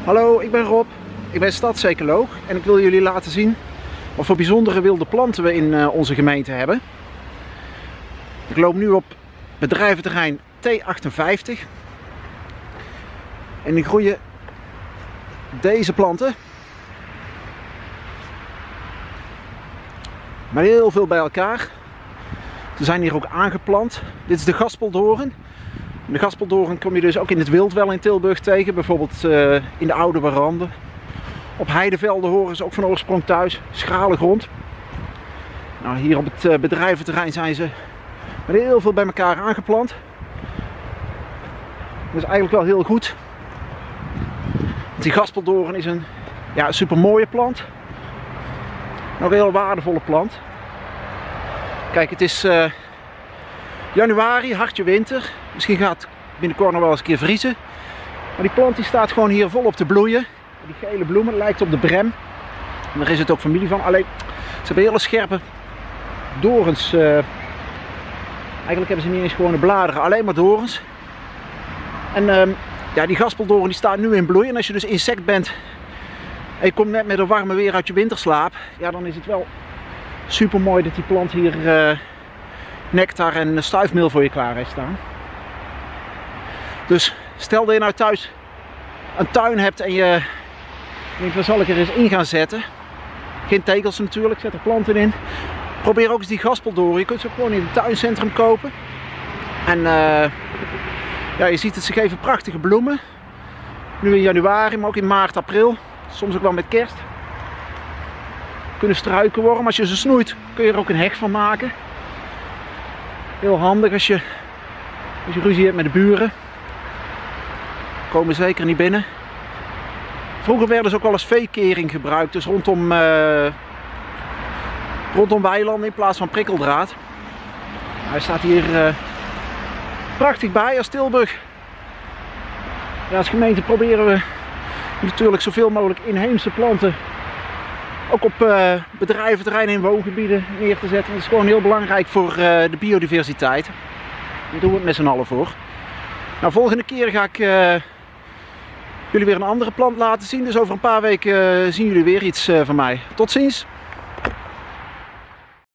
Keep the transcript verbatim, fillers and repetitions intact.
Hallo, ik ben Rob. Ik ben stadsecoloog en ik wil jullie laten zien wat voor bijzondere wilde planten we in uh, onze gemeente hebben. Ik loop nu op bedrijventerrein T achtenvijftig en die groeien deze planten. Maar heel veel bij elkaar. Ze zijn hier ook aangeplant. Dit is de gaspeldoorn. De gaspeldoorn kom je dus ook in het wild wel in Tilburg tegen. Bijvoorbeeld uh, in de oude waranden. Op heidevelden horen ze ook van oorsprong thuis. Schrale grond. Nou, hier op het uh, bedrijventerrein zijn ze met heel veel bij elkaar aangeplant. Dat is eigenlijk wel heel goed. Want die gaspeldoorn is een ja, super mooie plant. Nog een heel waardevolle plant. Kijk, het is uh, januari, hartje winter. Misschien gaat het binnenkort nog wel eens een keer vriezen. Maar die plant die staat gewoon hier volop te bloeien. Die gele bloemen, lijkt op de brem. En daar is het ook familie van. Alleen, ze hebben hele scherpe dorens. Uh, eigenlijk hebben ze niet eens gewone bladeren, alleen maar dorens. En uh, ja, die gaspeldoorn die staat nu in bloei. En als je dus insect bent en je komt net met een warme weer uit je winterslaap, ja, dan is het wel super mooi dat die plant hier uh, nectar en stuifmeel voor je klaar heeft staan. Dus stel dat je nou thuis een tuin hebt en je denkt, waar zal ik er eens in gaan zetten? Geen tegels natuurlijk, zet er planten in. Probeer ook eens die gaspeldoorn. Je kunt ze ook gewoon in het tuincentrum kopen. En uh, ja, je ziet het, ze geven prachtige bloemen. Nu in januari, maar ook in maart, april. Soms ook wel met kerst. Kunnen struiken worden. Als je ze snoeit, kun je er ook een heg van maken. Heel handig als je, als je ruzie hebt met de buren. Komen zeker niet binnen. Vroeger werden ze ook wel als veekering gebruikt. Dus rondom, uh, rondom weilanden in plaats van prikkeldraad. Hij staat hier uh, prachtig bij als Tilburg. Ja, als gemeente proberen we natuurlijk zoveel mogelijk inheemse planten ook op uh, bedrijventerreinen en woongebieden neer te zetten. Dat is gewoon heel belangrijk voor uh, de biodiversiteit. Daar doen we het met z'n allen voor. Nou, volgende keer ga ik uh, jullie weer een andere plant laten zien. Dus over een paar weken uh, zien jullie weer iets uh, van mij. Tot ziens!